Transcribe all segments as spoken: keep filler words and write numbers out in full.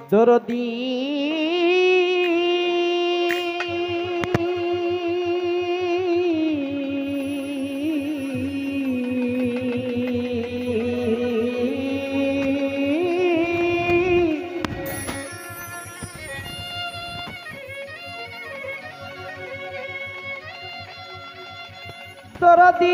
দরদি দরদি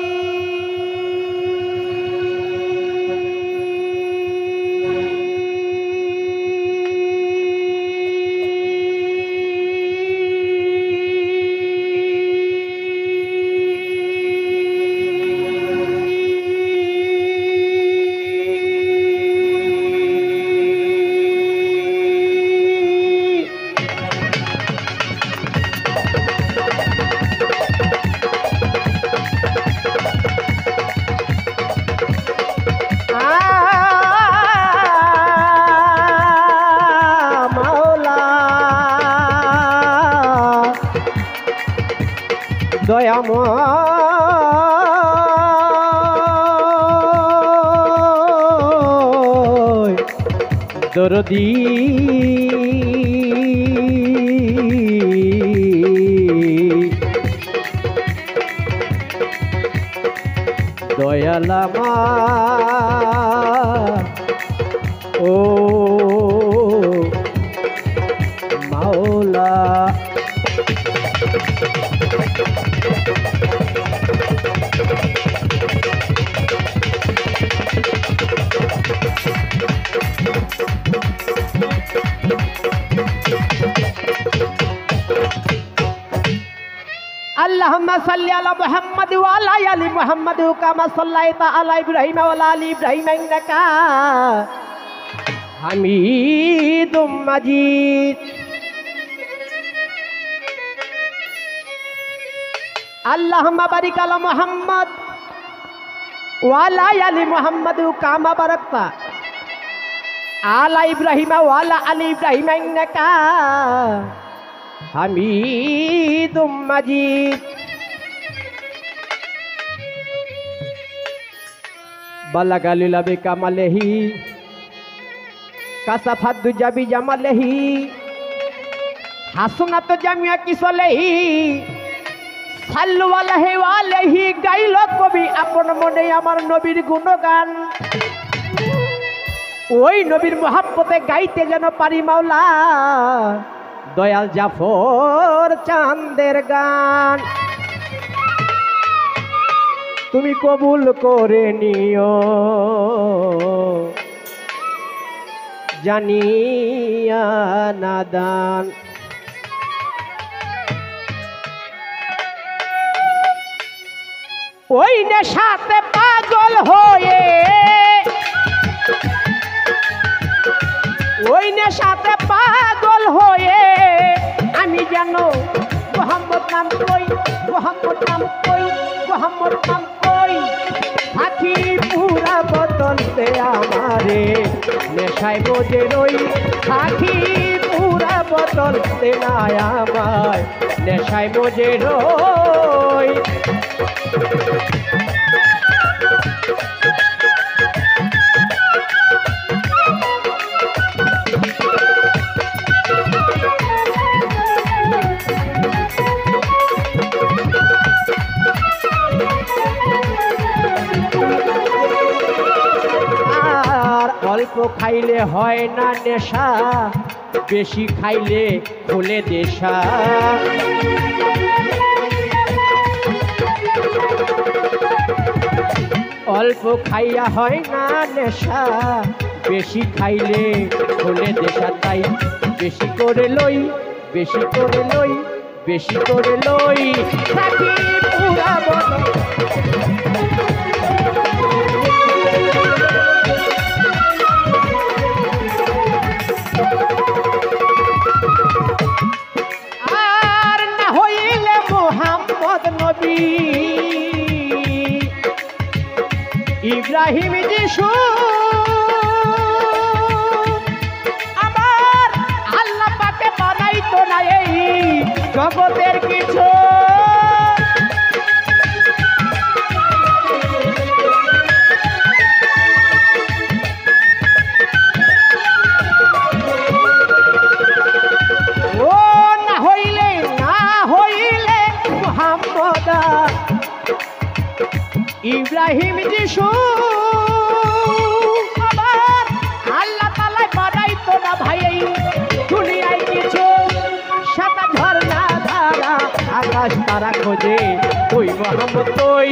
দয়াময় দরদি দয়ালামা ও মাওলা अल्लाहुम्मा सल्लि अला मुहम्मद व अला आलि मुहम्मद कमा सल्लैता अला इब्राहीम व अला आलि इब्राहीम इन्नका हमीदुम मजीद। अल्लाहुम्मा बारिक अला मुहम्मद व अला आलि मुहम्मद कमा बारकता अला इब्राहीम व अला आलि इब्राहीम इन्नका हमीदुम मजीद। बलगलिल बिकमलिही कसफत दुजा बिजमलिही हसनत जमिया किसलिही सल्लु अलैहि व अलैहि गाइल कवि अपन मने आमार नबीर गुणगान ओई नबीर मोहब्बते गाइते जेन पारी माওলা दयाल जाफर चांदेर गान तुमी कबूल करे नियो जानिया नादान। ओई नेशाते पागल होए ওই নেশাতে পাগল হয়ে আমি যেন মোহাম্মদ নাম কই মোহাম্মদ নাম কই মোহাম্মদ নাম কই সাথী পুরা বদলতে আমারে নেশায় বোঝে রই সাথী পুরা বদলতে না আমায় নেশায় বোঝে রই। অল্প খাইলে হয় না নেশা বেশি খাইলে ফুলে দেশা অল্প খাইয়া হয় না নেশা বেশি খাইলে ফুলে দেশা তাই বেশি করে লই বেশি করে লই বেশি করে লই সাথী পুরা বদল ইব্রাহিম যিশু আমার আল্লাহ পাকে বানাইতো না এই জগতের কিছু ইব্রাহিম যিশু আবার আল্লাহ তাআলা বানাইতো না ভাই এই দুনিয়ায় কিছু সাদা ঝর্ণা ধারা আকাশ তারা খোঁজে ওই মোহাম্মদ তুই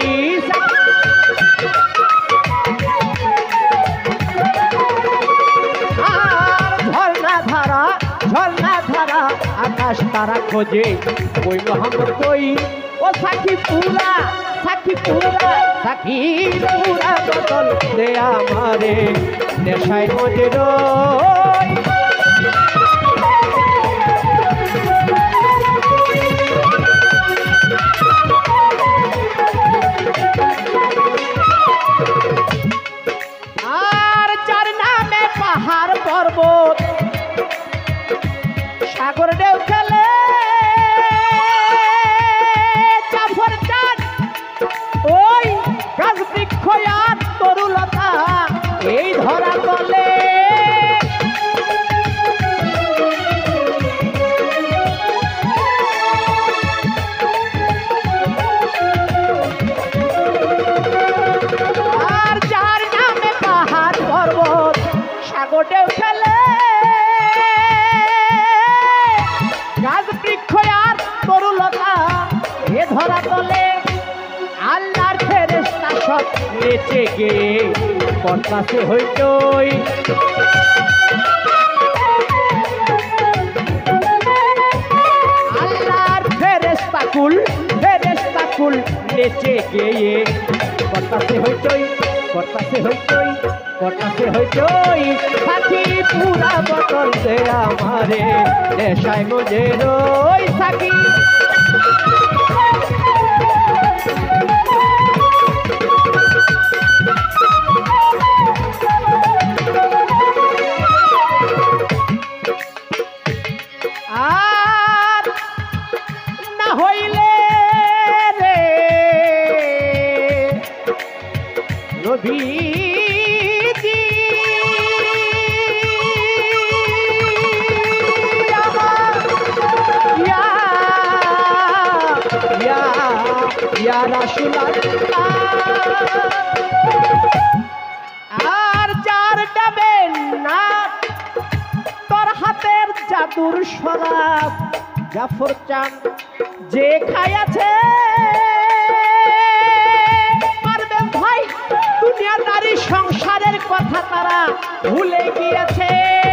ঝর্ণা ধারা ঝর্ণা ধারা আকাশ তারা খোঁজে ওই মোহাম্মদ তুই ও সাক্ষী পুরা সাক্ষী পুরা সাক্ষী পুরা বদল দে আমারে নেশায় মজে রই আর যার নামে পাহাড় পর্বত সাগর ঢেউ খেলে জাফর চাঁদ ওই গাছ বৃক্ষ আর তরুলতা এই ধরা তলে আর যার নামে পাহাড় পর্বত সাগর ঢেউ খেলে গাছ বৃক্ষ আর তরুলতা এ ধরা তলে আল্লাহর ফেরেশতা সব নেচে গিয়ে করতাছে হইচই আল্লাহর ফেরেশতা কুল ফেরেশতা কুল নেচে গিয়ে করতাছে হইচই করতাছে হইচই করতাছে হইচই সাথী পুরা বদল দে আমারে নেশায় মজে রই সাথী আর না হইলে রে নবীজি আমার ইয়া ইয়া ইয়া রাসূলুল্লাহ আর যার ডাবেন না তোর হাতের জাদুর শরাব জাফর চাঁদ যে খাইয়াছে পারবেন ভাই দুনিয়াদারি সংসারের কথা তারা ভুলে গিয়েছে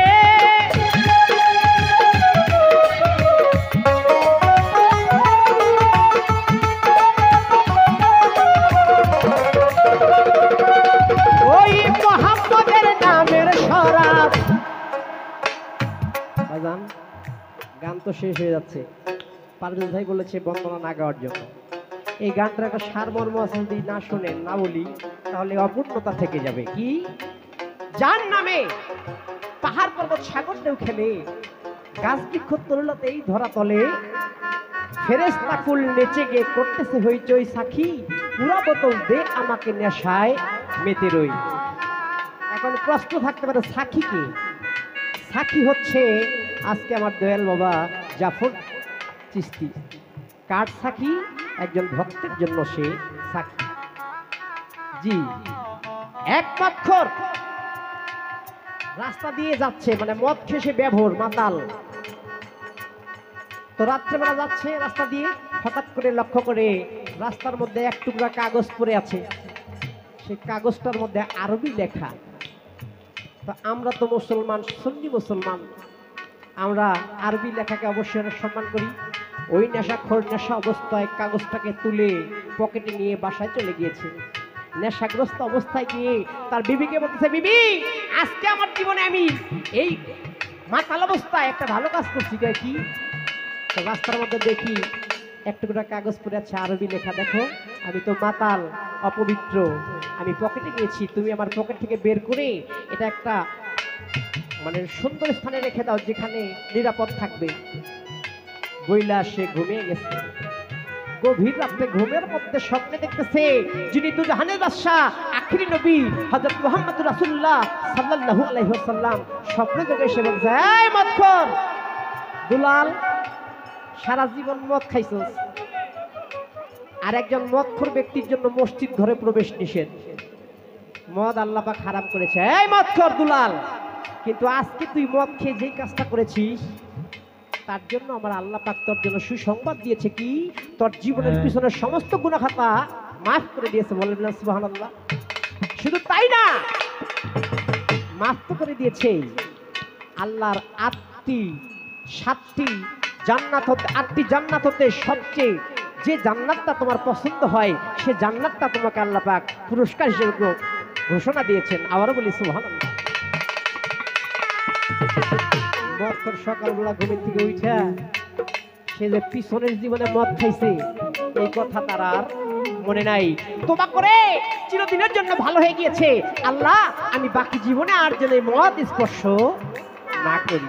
ওই মোহাম্মদের নামের শরাব বাজান গান তো শেষ হয়ে যাচ্ছে পারভেজ ভাই বলেছে বন্দনা না গাওয়ার জন্য এই গানটার একটা সারমর্ম আছে যদি না শোনেন না বলি তাহলে অপূর্ণতা থেকে যাবে কি যার নামে পাহাড় পর্বত সাগর ঢেউ খেলে গাছ বৃক্ষ তরুলতা এই ধরা তলে ফেরেশতা কুল নেচে গিয়ে করতেছে হইচই সাক্ষী পুরা বোতল দে আমাকে নেশায় মেতে রই এখন প্রশ্ন থাকতে পারে সাক্ষী কি সাক্ষী হচ্ছে আজকে আমার দয়াল বাবা জাফর চিশতি কার সাক্ষী একজন ভক্তের জন্য সে সাক্ষী জি এক পক্ষর রাস্তা দিয়ে যাচ্ছে মানে মদ খেয়ে ব্যবহার মাতাল তো রাত্রেবেলা যাচ্ছে রাস্তা দিয়ে হঠাৎ করে লক্ষ্য করে রাস্তার মধ্যে এক টুকরা কাগজ পড়ে আছে সেই কাগজটার মধ্যে আরবি লেখা তো আমরা তো মুসলমান সুন্নি মুসলমান আমরা আরবি লেখাকে অবশ্যই সম্মান করি ওই নেশাখোর নেশা অবস্থায় কাগজটাকে তুলে পকেটে নিয়ে বাসায় চলে গিয়েছে নেশাগ্রস্ত অবস্থায় গিয়ে তার বিবিকে বলতেছে বিবি আজকে আমার জীবনে আমি এই মাতাল অবস্থায় একটা ভালো কাজ করছি কি তো রাস্তার মধ্যে দেখি একটু করে কাগজ পড়ে আছে আরবি লেখা দেখো আমি তো মাতাল অপবিত্র আমি পকেটে গিয়েছি তুমি আমার পকেট থেকে বের করে এটা একটা মানে সুন্দর স্থানে রেখে দাও যেখানে নিরাপদ থাকবে বইলা সে ঘুমিয়ে গেছে গভীর রাতে ঘুমের মধ্যে স্বপ্নে দেখতেছে যিনি দু জাহানের বাদশাহ আখিরি নবী হযরত মুহাম্মদ রাসূলুল্লাহ সাল্লাল্লাহু আলাইহি ওয়াসাল্লাম স্বপ্নে দেখে সে বলছে এই মদখোর দুলাল সারা জীবন মদ খাইছস আর একজন মদখোর ব্যক্তির জন্য মসজিদ ঘরে প্রবেশ নিষেধ। মদ আল্লাহ পাক হারাম করেছে। এই মদখোর দুলাল, কিন্তু আজকে তুই মদ খেয়ে যেই কাজটা করেছিস তার জন্য আমার আল্লাহ পাক তোর জন্য সুসংবাদ দিয়েছে কি, তোর জীবনের পিছনে সমস্ত গুনাহ খাতা মাফ করে দিয়েছে। বলেন না সুবহানাল্লাহ। শুধু তাই না, মাফ তো করে দিয়েছে, আল্লাহর আটটি সাতটি জান্নাত হতে, আটটি জান্নাত হতে সবচেয়ে যে জান্নাতটা তোমার পছন্দ হয় সে জান্নাতটা তোমাকে আল্লাহ পাক পুরস্কার হিসেবে ঘোষণা দিয়েছেন। আবারও বলি সুবহানাল্লাহ। মদ সকালবেলা ঘুমের থেকে উঠা সে যে পিছনের জীবনে মদ খাইছে এই কথা তার আর মনে নাই। তোবা করে চিরদিনের জন্য ভালো হয়ে গিয়েছে, আল্লাহ আমি বাকি জীবনে আর যেন মদ স্পর্শ না করি।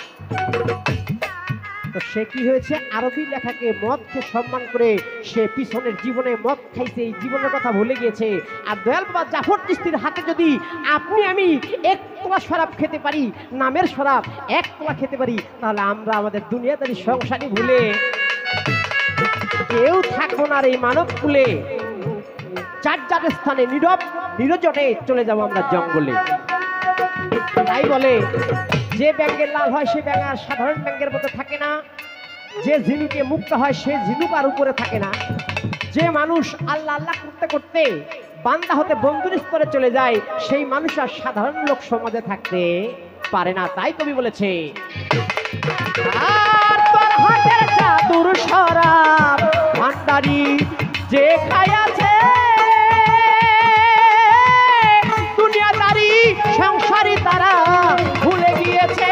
তো সে কি হয়েছে, আরবি লেখাকে মদকে সম্মান করে সে পিছনের জীবনে মদ খাইছে, এই জীবনের কথা ভুলে গিয়েছে। আর দয়াল বাবা জাফর চিশতির হাতে যদি আপনি আমি এক তোলা শরাব খেতে পারি, নামের শরাব এক তোলা খেতে পারি, তাহলে আমরা আমাদের দুনিয়াদারি সংসারই ভুলে কেউ থাকবো না। আর এই মানব কুলে চার চার স্থানে নীরব নিরজনে চলে যাব আমরা জঙ্গলে। তাই বলে যে ব্যাঙের লাল হয় সে ব্যাঙ আর সাধারণ ব্যাঙের মতো থাকে না, যে ঝিনুকে মুক্ত হয় সে ঝিনুক আর উপরে থাকে না, যে মানুষ আল্লাহ আল্লাহ করতে করতে বান্দা হতে বন্ধুর স্তরে চলে যায় সেই মানুষ আর সাধারণ লোক সমাজে থাকতে পারে না। তাই কবি বলেছে, আর তোর হাতের জাদুর শরাব ভান্ডারি যে খাইয়াছে, দুনিয়াদারি সংসারী তারা ভুলে গিয়েছে।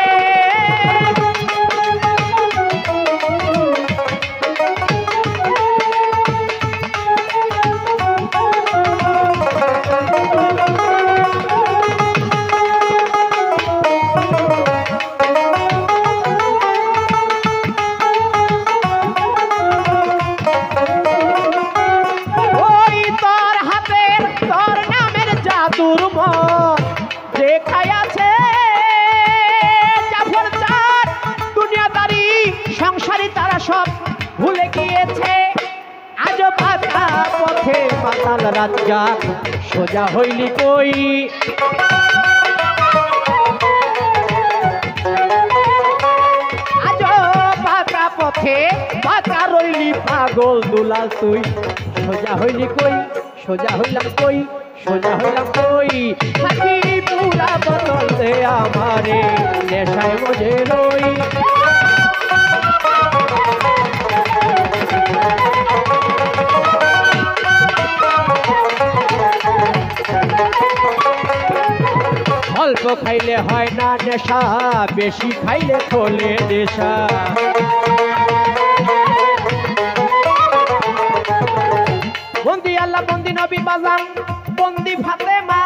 রাজ্জাক সোজা হইলি কই, আজ বাঁকা পথে বাঁকা রইলি পাগল দুলাল তুই, সোজা হইলি কই, সোজা হইলাম কই, সোজা হইলাম কই, থাকি পুরা বদল দে আমারে নেশায় মজে রই। অল্প খাইলে হয় না নেশা, বেশি খাইলে খোলে নেশা। বন্দি আল্লাহ বন্দি নবী বাজান বন্দি ফাতেমা,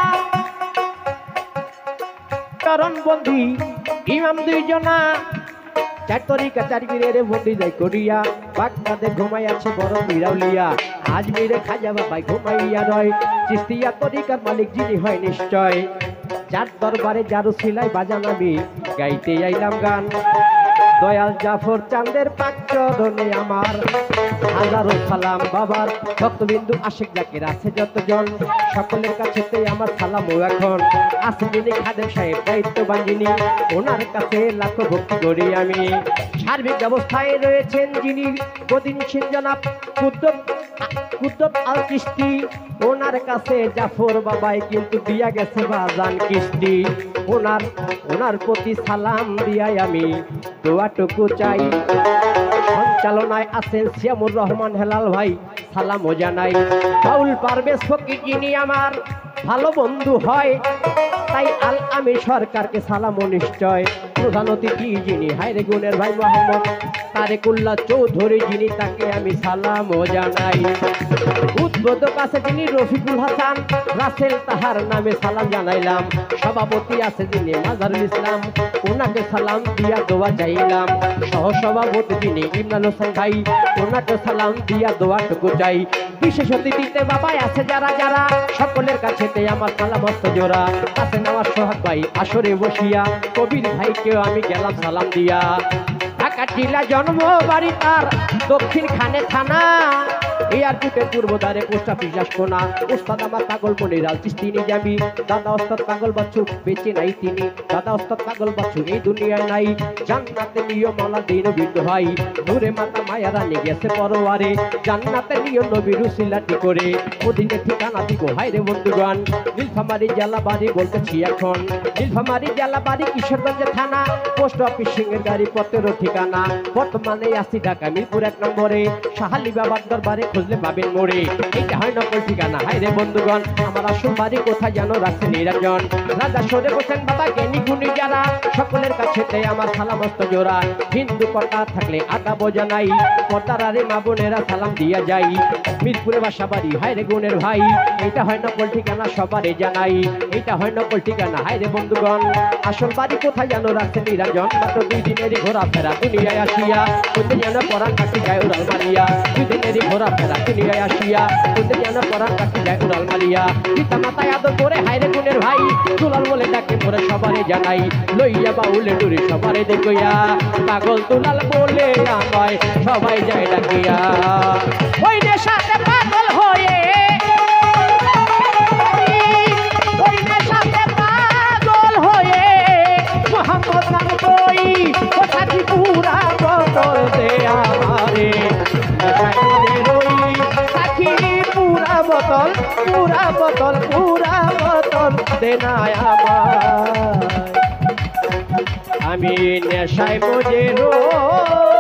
কারণ বন্দি ইমাম দুইজনা, চার তরিকা চার বীরের বন্দি যাই করিয়া, বাগদাদে ঘুমাই আছে বড় বিরাউলিয়া, আজমিরে খাজা বাবাই ঘুমাইয়া রয়, চিস্তিয়া তরিকার মালিক যিনি হয় নিশ্চয়, যার দরবারে যারু সিলাই বাজান আমি গাইতে আইলাম গান। দয়াল জাফর চাঁদের পাক চরণে আমার হাজারো সালাম, বাবার ভক্তবিন্দু আশিক জাকির আছে যতজন, সকলের কাছেতে আমার সালাম। ও এখন আছে যিনি খাদেম সাহেব দায়িত্ববান যিনি, ওনার কাছে লাখো ভক্তি করি আমি। সার্বিক ব্যবস্থায় রয়েছেন যিনি গদিন সিং জনাব কুদ্দত কুদ্দত আল চিশতি, ওনার কাছে জাফর বাবাই কিন্তু দিয়া গেছে বাজান কিস্তি। ওনার ওনার প্রতি সালাম দিয়াই আমি দোয়াটুকু চাই। সঞ্চালনায় আছেন শ্যামুর রহমান হেলাল ভাই, সালামও জানাই। বাউল পারভেজ ফকির যিনি আমার ভালো বন্ধু হয়, তাই আল আমির সরকারকে সালামও নিশ্চয়। প্রধান অতিথি যিনি হায়রে গুণের ভাই মোহাম্মদ তারেকুল্লাহ চৌধুরী যিনি, তাকে আমি সালামও জানাই। উদ্বোধক আছে যিনি রফিকুল হাসান রাসেল, তাহার নামে সালাম জানাইলাম। সভাপতি আছে যিনি মাজারুল ইসলাম, ওনাকে সালাম দিয়া দোয়া চাইলাম। সহসভাপতি যিনি ইমরান হোসেন ভাই, ওনাকে সালাম দিয়া দোয়াটুকু চাই। বিশেষ অতিথিতে বাবাই আছে যারা যারা, সকলের কাছেতে আমার সালামত জোড়া। আছেন আমার সোহাগ ভাই আসরে বসিয়া, কবির ভাইকেও আমি গেলাম সালাম দিয়া। ঢাকা টিলা জন্ম বাড়ি তার, দক্ষিণ খানে থানা, এয়ারপোর্টের পূর্বদ্বারে পোস্ট অফিস আসবো না ওস্তাদ আমার পাগল মনিরাল চিস্তি নিজামি দাদা ওস্তাদ পাগল বাচ্চু বেঁচে নাই তিনি দাদা ওস্তাদ পাগল বাচ্চু এই দুনিয়ায় নাই জান্নাতে নিয় মালা দিন বিন্দু ভাই নূরে মাতা মায়া রানী গেছে পরোয়ারে জান্নাতে নিয় নবীর উসিলাটি করে মদিনে ঠিকানা দিব হাই রে বন্ধুগণ নীলফামারী জেলা বাড়ি বলতেছি এখন নীলফামারী জেলা বাড়ি কিশোরগঞ্জের থানা পোস্ট অফিস সিংহের গাড়ি পথেরও ঠিকানা বর্তমানে আসি ঢাকা মিরপুর এক নম্বরে সাহালি বাবার দরবারে খুঁজলে পাবেন মোড়ে এইটা হয় নকল ঠিকানা হাই রে বন্ধুগণ আমার আসল বাড়ি কোথায় যেন রাখছে নিরঞ্জন রাজা সরে বসেন বাবা জ্ঞানী গুণী যারা সকলের কাছে দেয় আমার সালামস্ত জোড়া হিন্দু কথা থাকলে আটা বোঝা নাই পর্দারে মা বোনেরা সালাম দিয়া যাই মিরপুরে বাসা বাড়ি হাই রে গুণের ভাই এইটা হয় নকল ঠিকানা সবারে জানাই এইটা হয় নকল ঠিকানা হাই রে বন্ধুগণ আসল বাড়ি কোথায় যেন রাখছে নিরঞ্জন মাত্র দুই দিনেরই ঘোরাফেরা দুনিয়ায় আসিয়া কোথায় যেন পরাণ কাটি যায় উড়াল মারিয়া দুই দিনেরই ঘোরাফেরা দুনিয়ায় আসিয়া কোথায় যেন পরাণ কাটি যায় উড়াল মারিয়া পিতা মাতায় আদর করে হাই রে গুণের ভাই দুলাল বলে ডাকে পরে সবারে জানাই লইয়া বাউলে ডুরি সবারে দেখইয়া পাগল দুলাল বলে আমায় সবাই যায় ডাকিয়া ওই নেশাতে পাগল হয়ে ওই নেশাতে পাগল হয়ে মোহাম্মদ নাম কই ও সাথী পুরা বদল দে আমারে নেশায় রই সাথী পুরা বদল পুরা বদল পুরা বদল দে না আমায় আমি নেশায় মজে রই